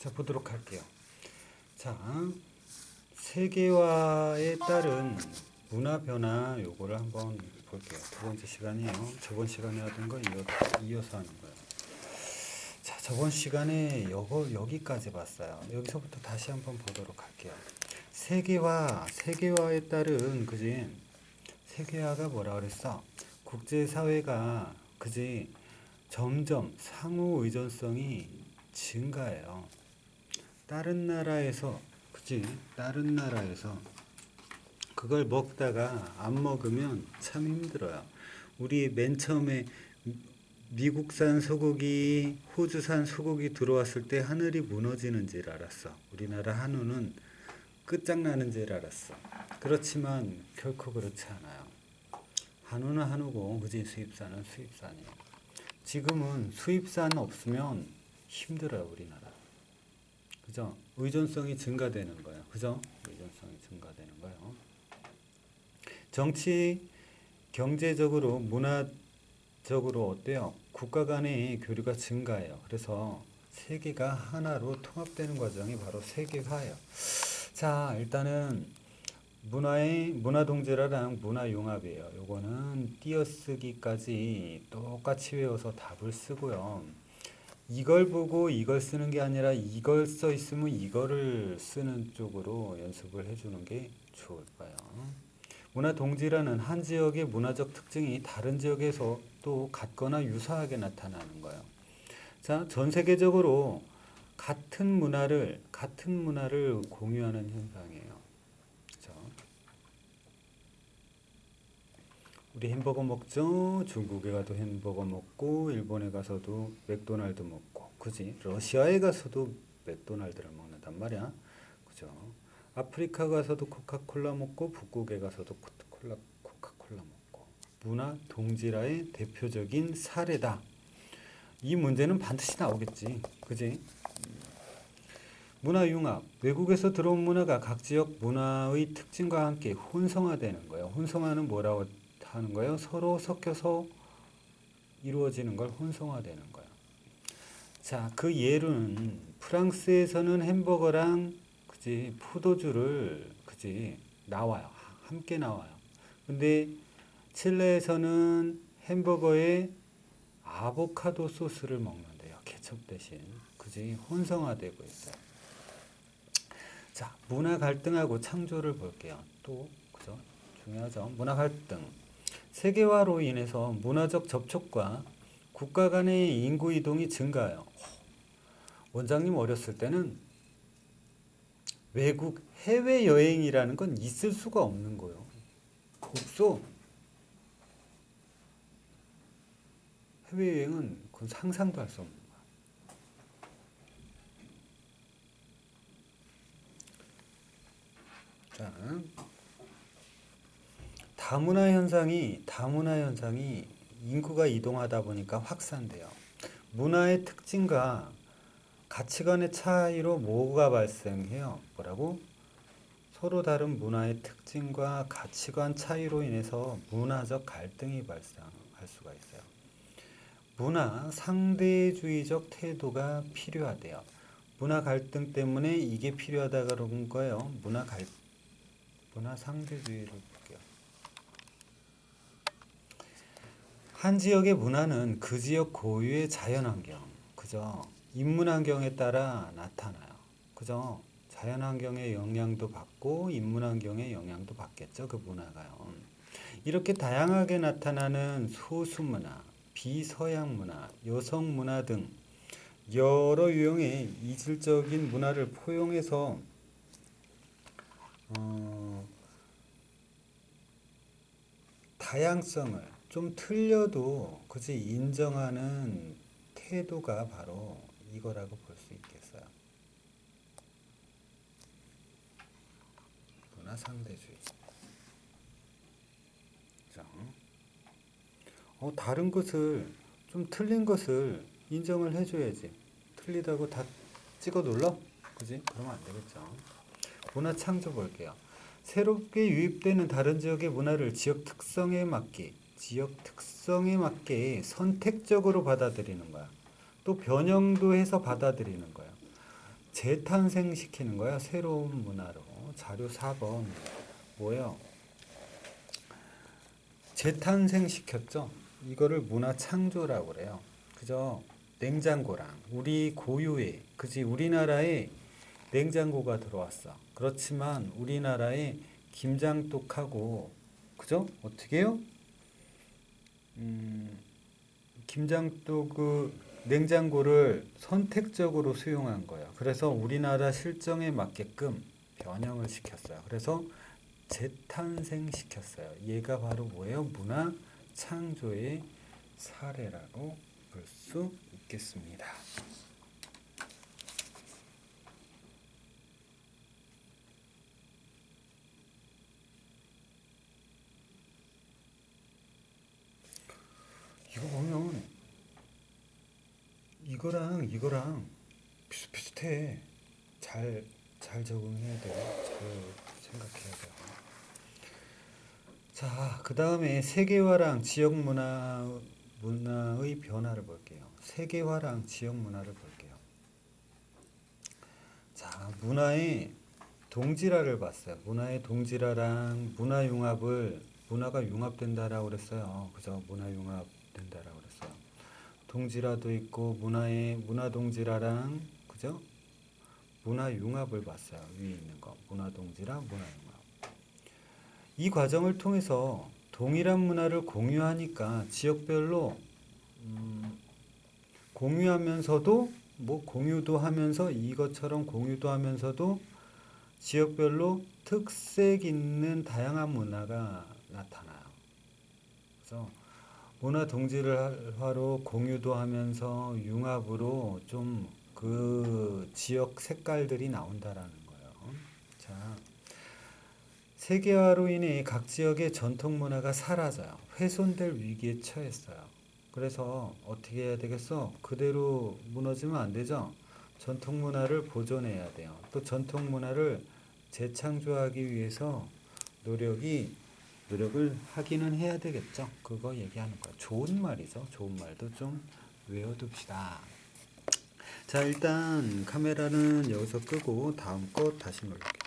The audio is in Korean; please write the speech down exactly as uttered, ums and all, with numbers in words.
자, 보도록 할게요. 자, 세계화에 따른 문화 변화 요거를 한번 볼게요. 두 번째 시간이에요. 저번 시간에 하던 거 이어, 이어서 하는 거예요. 자, 저번 시간에 요거 여기까지 봤어요. 여기서부터 다시 한번 보도록 할게요. 세계화, 세계화에 따른 그지? 세계화가 뭐라 그랬어? 국제사회가 그지? 점점 상호 의존성이 증가해요. 다른 나라에서 그지? 다른 나라에서 그걸 먹다가 안 먹으면 참 힘들어요. 우리 맨 처음에 미국산 소고기, 호주산 소고기 들어왔을 때 하늘이 무너지는 줄 알았어. 우리나라 한우는 끝장나는 줄 알았어. 그렇지만 결코 그렇지 않아요. 한우는 한우고 그지? 수입산은 수입산이에요. 지금은 수입산 없으면 힘들어요. 우리나라. 그죠? 의존성이 증가되는 거예요. 그죠? 의존성이 증가되는 거예요. 정치, 경제적으로, 문화적으로 어때요? 국가 간의 교류가 증가해요. 그래서 세계가 하나로 통합되는 과정이 바로 세계화예요. 자, 일단은 문화의 문화동질화랑 문화융합이에요. 요거는 띄어쓰기까지 똑같이 외워서 답을 쓰고요. 이걸 보고 이걸 쓰는 게 아니라 이걸 써 있으면 이거를 쓰는 쪽으로 연습을 해주는 게 좋을 거예요. 문화동질화는 한 지역의 문화적 특징이 다른 지역에서 또 같거나 유사하게 나타나는 거예요. 자, 전 세계적으로 같은 문화를 같은 문화를 공유하는 현상이에요. 그죠? 우리 햄버거 먹죠? 중국에 가도 햄버거 먹고, 일본에 가서도 맥도날드 먹고, 그지? 러시아에 가서도 맥도날드를 먹는단 말이야. 그죠? 아프리카 가서도 코카콜라 먹고, 북극에 가서도 코카콜라, 코카콜라 먹고. 문화 동질화의 대표적인 사례다. 이 문제는 반드시 나오겠지. 그지? 문화융합. 외국에서 들어온 문화가 각 지역 문화의 특징과 함께 혼성화되는 거예요. 혼성화는 뭐라고 하는 거예요? 서로 섞여서 이루어지는 걸 혼성화되는 거예요. 자, 그 예로는 프랑스에서는 햄버거랑 그지 포도주를 그지 나와요. 함께 나와요. 근데 칠레에서는 햄버거에 아보카도 소스를 먹는데요. 케첩 대신 그지 혼성화되고 있어요. 자, 문화 갈등하고 창조를 볼게요. 또 그죠? 중요하죠. 문화 갈등. 세계화로 인해서 문화적 접촉과 국가 간의 인구 이동이 증가해요. 원장님 어렸을 때는 외국 해외여행이라는 건 있을 수가 없는 거예요. 없어. 해외여행은 그건 상상도 할 수 없는 거야. 자, 다문화 현상이 다문화 현상이 인구가 이동하다 보니까 확산돼요. 문화의 특징과 가치관의 차이로 뭐가 발생해요? 뭐라고? 서로 다른 문화의 특징과 가치관 차이로 인해서 문화적 갈등이 발생할 수가 있어요. 문화 상대주의적 태도가 필요하대요. 문화 갈등 때문에 이게 필요하다 그런 거예요. 문화 갈 문화 상대주의를 볼게요. 한 지역의 문화는 그 지역 고유의 자연환경, 그죠? 인문환경에 따라 나타나요. 그죠? 자연환경의 영향도 받고 인문환경의 영향도 받겠죠. 그 문화가요. 이렇게 다양하게 나타나는 소수문화, 비서양문화, 여성문화 등 여러 유형의 이질적인 문화를 포용해서 어, 다양성을 좀 틀려도 그지 인정하는 태도가 바로 이거라고 볼 수 있겠어요. 문화 상대주의. 자, 어, 다른 것을 좀 틀린 것을 인정을 해줘야지. 틀리다고 다 찍어 눌러? 그지? 그러면 안 되겠죠. 문화 창조 볼게요. 새롭게 유입되는 다른 지역의 문화를 지역 특성에 맞게 지역 특성에 맞게 선택적으로 받아들이는 거야. 또 변형도 해서 받아들이는 거야. 재탄생시키는 거야. 새로운 문화로. 자료 사 번 뭐예요? 재탄생시켰죠. 이거를 문화창조라고 그래요. 그죠? 냉장고랑 우리 고유의, 그지? 우리나라에 냉장고가 들어왔어. 그렇지만 우리나라에 김장뚝하고, 그죠? 어떻게 해요? 음, 김장뚝 그 냉장고를 선택적으로 수용한 거예요. 그래서 우리나라 실정에 맞게끔 변형을 시켰어요. 그래서 재탄생시켰어요. 얘가 바로 뭐예요? 문화 창조의 사례라고 볼 수 있겠습니다. 이거 보면 이거랑 이거랑 비슷비슷해. 잘, 잘 적응해야 돼요. 잘 생각해야 돼요. 자, 그 다음에 세계화랑 지역 문화, 문화의 변화를 볼게요. 세계화랑 지역 문화를 볼게요. 자, 문화의 동질화를 봤어요. 문화의 동질화랑 문화 융합을, 문화가 융합된다라고 그랬어요. 그죠? 문화 융합된다라고 그랬어요. 동질화도 있고 문화의 문화 동질화랑, 그죠? 문화 융합을 봤어요. 위에 있는 거. 문화 동질화, 문화 융합. 이 과정을 통해서 동일한 문화를 공유하니까 지역별로 음, 공유하면서도 뭐 공유도 하면서 이것처럼 공유도 하면서도 지역별로 특색 있는 다양한 문화가 나타나요. 그래서 문화 동질화로 공유도 하면서 융합으로 좀 그 지역 색깔들이 나온다라는 거예요. 자, 세계화로 인해 각 지역의 전통 문화가 사라져요. 훼손될 위기에 처했어요. 그래서 어떻게 해야 되겠어? 그대로 무너지면 안 되죠. 전통 문화를 보존해야 돼요. 또 전통 문화를 재창조하기 위해서 노력이 노력을 하기는 해야 되겠죠. 그거 얘기하는 거야. 좋은 말이죠. 좋은 말도 좀 외워둡시다. 자, 일단 카메라는 여기서 끄고 다음 거 다시 눌러볼게요.